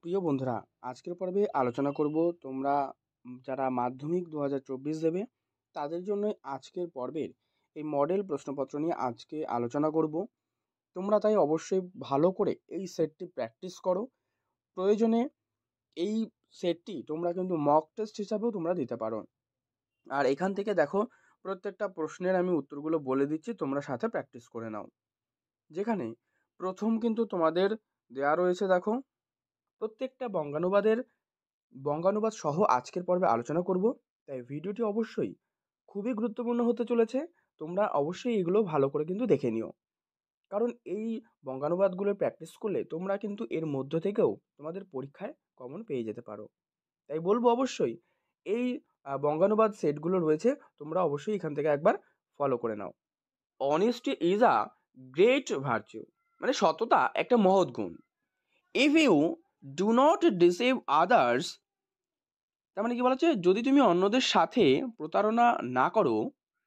প্রিয় বন্ধুরা, আজকের পর্বে আলোচনা করব তোমরা যারা মাধ্যমিক 2024 দেবে তাদের জন্য আজকের পর্বের এই মডেল প্রশ্নপত্র নিয়ে আজকে আলোচনা করব। তোমরা তাই অবশ্যই ভালো করে এই সেটটি প্র্যাকটিস করো। প্রয়োজনে এই সেটটি তোমরা কিন্তু মক টেস্ট হিসাবেও তোমরা দিতে পারো। আর এখান থেকে দেখো, প্রত্যেকটা প্রশ্নের আমি উত্তরগুলো বলে দিচ্ছি, তোমরা সাথে প্র্যাকটিস করে নাও। যেখানে প্রথম কিন্তু তোমাদের দেয়া রয়েছে, দেখো প্রত্যেকটা বঙ্গানুবাদ সহ আজকের পর্বে আলোচনা করব। তাই ভিডিওটি অবশ্যই খুবই গুরুত্বপূর্ণ হতে চলেছে। তোমরা অবশ্যই এগুলো ভালো করে কিন্তু দেখে নিও, কারণ এই বঙ্গানুবাদগুলো প্র্যাকটিস করলে তোমরা কিন্তু এর মধ্য থেকেও তোমাদের পরীক্ষায় কমন পেয়ে যেতে পারো। তাই বলবো অবশ্যই এই বঙ্গানুবাদ সেটগুলো রয়েছে, তোমরা অবশ্যই এখান থেকে একবার ফলো করে নাও। Honesty is a great virtue, মানে সততা একটা মহৎ গুণ। If you do not deceive others, তার মানে কি বলা হচ্ছে, যদি তুমি অন্যদের সাথে প্রতারণা না করো।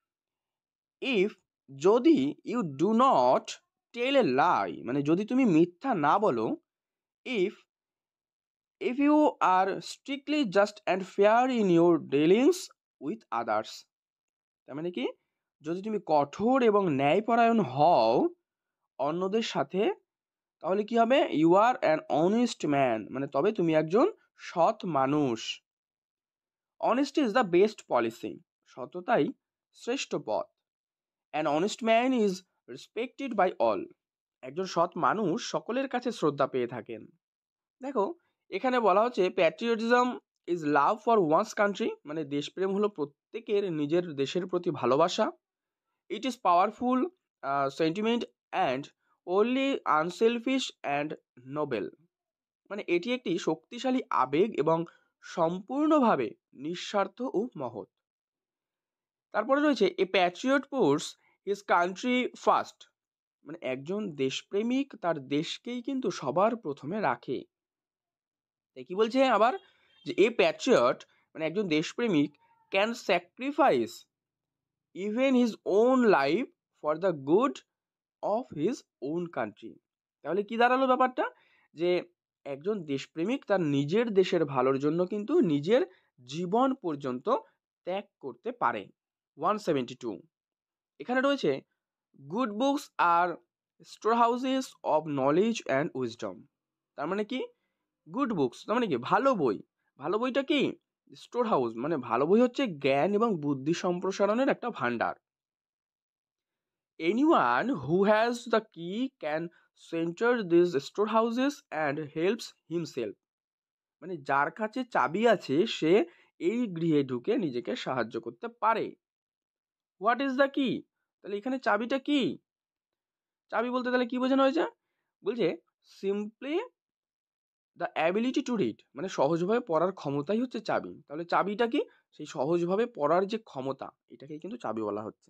ইফ, যদি, you do not tell a lie, মানে যদি তুমি মিথ্যা না বলো। If if you are strictly just and fair in your dealings with others, তার মানে কি, যদি তুমি কঠোর এবং ন্যায়পরায়ণ হও অন্যদের সাথে, তাহলে কি হবে, you are an honest man, মানে তবে তুমি একজন সৎ মানুষ। Honesty is the best policy, সততাই শ্রেষ্ঠ পথ। An honest man is respected by all, একজন সৎ মানুষ সকলের কাছে শ্রদ্ধা পেয়ে থাকেন। দেখো, এখানে বলা হচ্ছে patriotism is love for one's country, মানে দেশপ্রেম হলো প্রত্যেকের নিজের দেশের প্রতি ভালোবাসা। It is powerful sentiment and only unselfish and noble, মানে এটি একটি শক্তিশালী আবেগ এবং সম্পূর্ণভাবে নিঃস্বার্থ ও মহৎ। তারপরে রয়েছে a patriot puts his country first, মানে একজন দেশপ্রেমিক তার দেশকেই কিন্তু সবার প্রথমে রাখে। তাই কি বলছে আবার, যে এ প্যাট্রিয়ট, মানে একজন দেশপ্রেমিক, can sacrifice even his own life for the good of his own country. তাহলে কি দাঁড়ালো ব্যাপারটা, যে একজন দেশপ্রেমিক তার নিজের দেশের ভালোর জন্য কিন্তু নিজের জীবন পর্যন্ত ত্যাগ করতে পারে। 172, এখানে রয়েছে good books are store houses of knowledge and wisdom, তার মানে কি, গুড বুকস তার মানে কি ভালো বই, ভালো বইটা কি, স্টোর হাউস, মানে ভালো বই হচ্ছে জ্ঞান এবং বুদ্ধি সম্প্রসারণের একটা ভান্ডার। Anyone who has the key can enter this store houses and helps himself, মানে যার কাছে চাবি আছে সে এই গৃহে ঢুকে নিজেকে সাহায্য করতে পারে। হোয়াট ইজ দ্য কি, তাহলে এখানে চাবিটা কি, চাবি বলতে তাহলে কি বোঝানো হয়েছে, বলছে simply the ability to read, মানে সহজভাবে পড়ার ক্ষমতাই হচ্ছে চাবি। তাহলে চাবিটা কি, সেই সহজভাবে পড়ার যে ক্ষমতা, এটাকেই কিন্তু চাবি বলা হচ্ছে।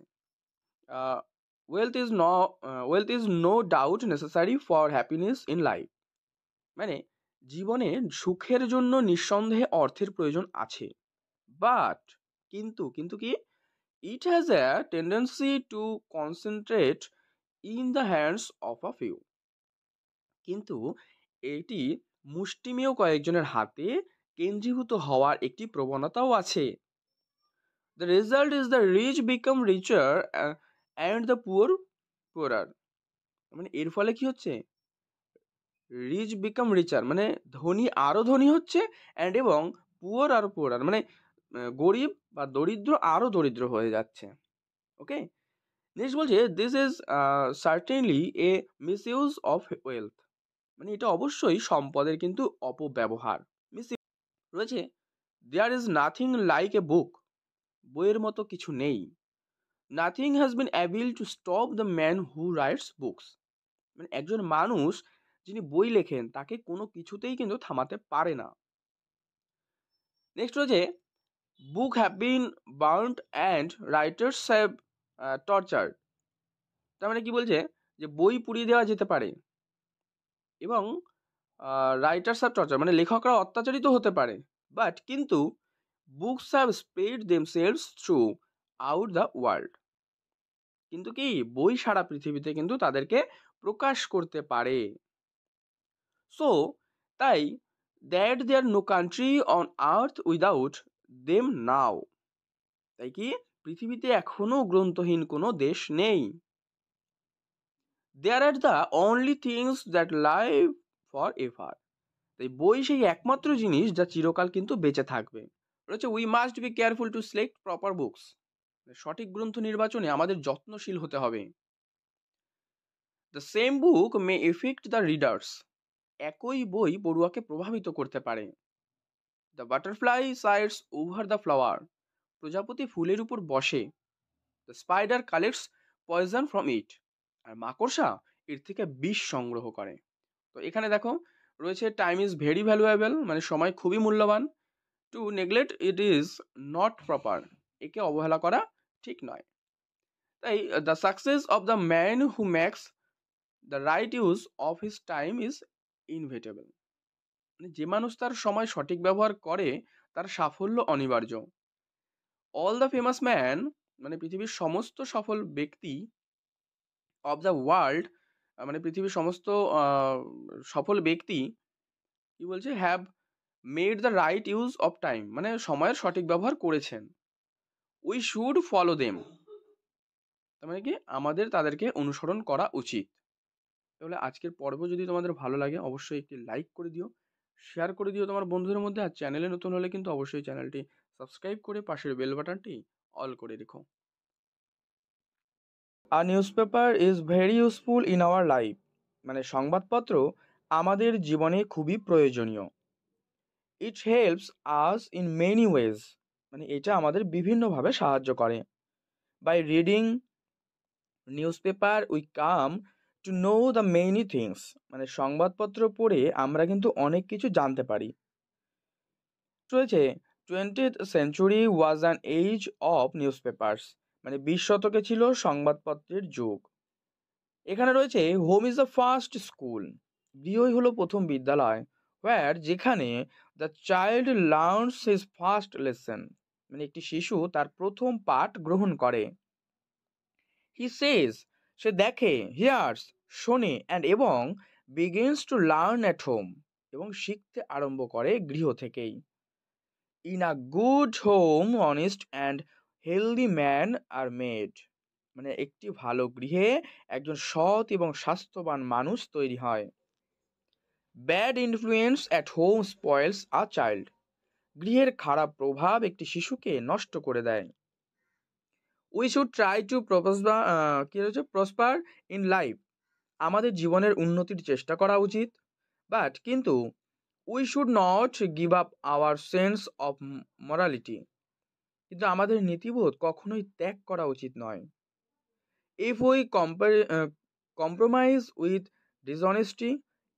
ওয়েলথ ইজ ন wealth is no doubt necessary for happiness in life, মানে জীবনে সুখের জন্য নিঃসন্দেহে অর্থের প্রয়োজন আছে। বাট, কিন্তু কিন্তু কি, it has a tendency to concentrate in the hands of a few, কিন্তু এটি মুষ্টিমেয় কয়েকজনের হাতে কেন্দ্রীভূত হওয়ার একটি প্রবণতাও আছে। The result is the rich become richer and the poor poorer, মানে এর ফলে কি হচ্ছে, রিচ বিকাম রিচার, মানে ধনী আরো ধনী হচ্ছে, অ্যান্ড এবং পুয়ার আর পুয়ারার, মানে গরিব বা দরিদ্র আরো দরিদ্র হয়ে যাচ্ছে। ওকে, নেক্সট বলছে this is certainly a misuse of wealth, মানে এটা অবশ্যই সম্পদের কিন্তু অপব্যবহার, মিস রয়েছে। There is nothing like a book, বইয়ের মতো কিছু নেই। Nothing has been able to stop the man who writes books, মানে একজন মানুষ যিনি বই লেখেন তাকে কোনো কিছুতেই কিন্তু থামাতে পারে না। নেক্সট রয়েছে book have been burned and writers have tortured, তার মানে কি বলছে, যে বই পুড়িয়ে দেওয়া যেতে পারে এবং রাইটার্স হ্যাভ টর্চার, মানে লেখকরা অত্যাচারিত হতে পারে, বাট কিন্তু books have spread themselves throughout the world, কিন্তু কি বই সারা পৃথিবীতে কিন্তু তাদেরকে প্রকাশ করতে পারে। সো তাই that there no country on earth without them now. তাই কি পৃথিবীতে এখনো গ্রন্থহীন কোনো দেশ নেই। There are the only things that live for ever. তাই বই সেই একমাত্র জিনিস যা চিরকাল কিন্তু বেঁচে থাকবে। রয়েছে we must be careful to select proper books. সঠিক গ্রন্থ নির্বাচনে আমাদের যত্নশীল হতে হবে। The same book may affect the readers. একই বই পড়ুয়াকে প্রভাবিত করতে পারে। The butterfly sits over the flower. প্রজাপতি ফুলের উপর বসে। The spider collects poison from it. আর মাকড়সা এর থেকে বিষ সংগ্রহ করে। তো এখানে দেখো রয়েছে টাইম ইজ ভেরি ভ্যালুয়েবল, মানে সময় খুবই মূল্যবান। To neglect it is not proper. একে অবহেলা করা ঠিক নয়। তাই the success of the man who makes the right use of his time is inevitable. মানে যে মানুষ তার সময় সঠিক ব্যবহার করে তার সাফল্য অনিবার্য। অল দ্য ফেমাস ম্যান, মানে পৃথিবীর সমস্ত সফল ব্যক্তি, অফ দ্য ওয়ার্ল্ড, মানে পৃথিবীর সমস্ত সফল ব্যক্তি কি বলছে, have made the right use of time, মানে সময়ের সঠিক ব্যবহার করেছেন। We should follow them. তার মানে কি আমাদের তাদেরকে অনুসরণ করা উচিত। তাহলে আজকের পর্ব যদি তোমাদের ভালো লাগে অবশ্যই একটি লাইক করে দিও, শেয়ার করে দিও তোমার বন্ধুদের মধ্যে। আর চ্যানেলে নতুন হলে কিন্তু অবশ্যই চ্যানেলটি সাবস্ক্রাইব করে পাশের বেল বাটনটি অল করে রেখো। A newspaper is very useful in our life. মানে সংবাদপত্র আমাদের জীবনে খুবই প্রয়োজনীয়। It helps us in many ways. মানে এটা আমাদের বিভিন্নভাবে সাহায্য করে। By reading newspaper we come to know the many things. মানে সংবাদপত্র পড়ে আমরা কিন্তু অনেক কিছু জানতে পারি। রয়েছে 20th century was an age of newspapers. মানে 20 শতকে ছিল সংবাদপত্রের যুগ। এখানে রয়েছে home is the first school. গৃহই হলো প্রথম বিদ্যালয়। হোয়ার, যেখানে the child learns his first lesson. মানে একটি শিশু তার প্রথম পাঠ গ্রহণ করে। হি সেজ, সে দেখে, হিয়ার্স, শোনে, অ্যান্ড এবং begins to learn at home, এবং শিখতে আরম্ভ করে গৃহ থেকেই। In a good home honest and healthy man are made. মানে একটি ভালো গৃহে একজন সৎ এবং স্বাস্থ্যবান মানুষ তৈরি হয়। Bad influence at home spoils a child. গৃহের খারাপ প্রভাব একটি শিশুকে নষ্ট করে দেয়। We should try to prosper in life. আমাদের জীবনের উন্নতির চেষ্টা করা উচিত। বাট কিন্তু we should not give up our sense of morality. কিন্তু আমাদের নীতিবোধ কখনোই ত্যাগ করা উচিত নয়। If we compromise with dishonesty.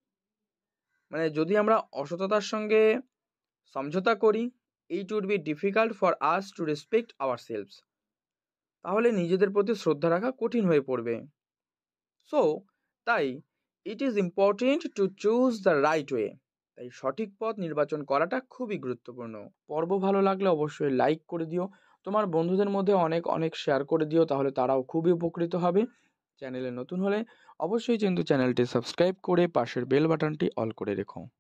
মানে যদি আমরা অসততার সঙ্গে সমঝোতা করি, it would be difficult for us to respect ourselves. তাহলে নিজেদের প্রতি শ্রদ্ধা রাখা কঠিন হয়ে পড়বে। সো তাই it is important to choose the right way. তাই সঠিক পথ নির্বাচন করাটা খুবই গুরুত্বপূর্ণ। পর্ব ভালো লাগলে অবশ্যই লাইক করে দিও, তোমার বন্ধুদের মধ্যে অনেক অনেক শেয়ার করে দিও, তাহলে তারাও খুবই উপকৃত হবে। চ্যানেলে নতুন হলে অবশ্যই কিন্তু চ্যানেলটি সাবস্ক্রাইব করে পাশের বেল বাটনটি অল করে রেখো।